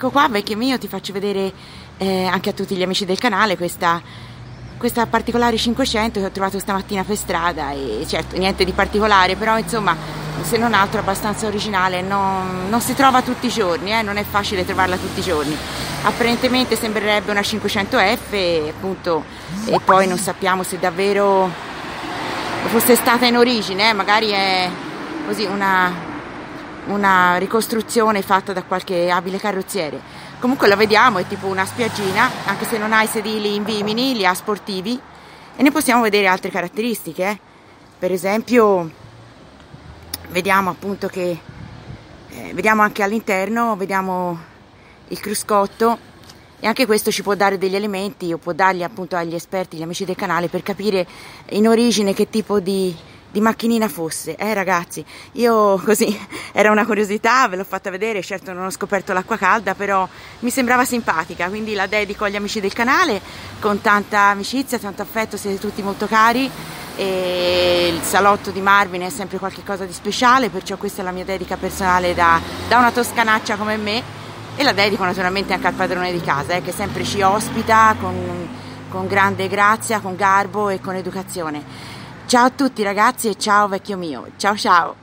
Ecco qua, vecchio mio, ti faccio vedere anche a tutti gli amici del canale questa particolare 500 che ho trovato stamattina per strada, e certo niente di particolare, però insomma se non altro abbastanza originale, non si trova tutti i giorni, non è facile trovarla tutti i giorni. Apparentemente sembrerebbe una 500F appunto, e poi non sappiamo se davvero fosse stata in origine, magari è così una ricostruzione fatta da qualche abile carrozziere. Comunque la vediamo, è tipo una spiaggina, anche se non ha i sedili in vimini, li ha sportivi, e ne possiamo vedere altre caratteristiche. Per esempio vediamo appunto che vediamo anche all'interno, vediamo il cruscotto, e anche questo ci può dare degli elementi, o può darli appunto agli esperti, gli amici del canale, per capire in origine che tipo di macchinina fosse, ragazzi. Io così, era una curiosità, ve l'ho fatta vedere, certo non ho scoperto l'acqua calda, però mi sembrava simpatica, quindi la dedico agli amici del canale con tanta amicizia, tanto affetto, siete tutti molto cari, e il salotto di Marvin è sempre qualcosa di speciale, perciò questa è la mia dedica personale da una toscanaccia come me, e la dedico naturalmente anche al padrone di casa, che sempre ci ospita con grande grazia, con garbo e con educazione. Ciao a tutti ragazzi, e ciao vecchio mio, ciao ciao!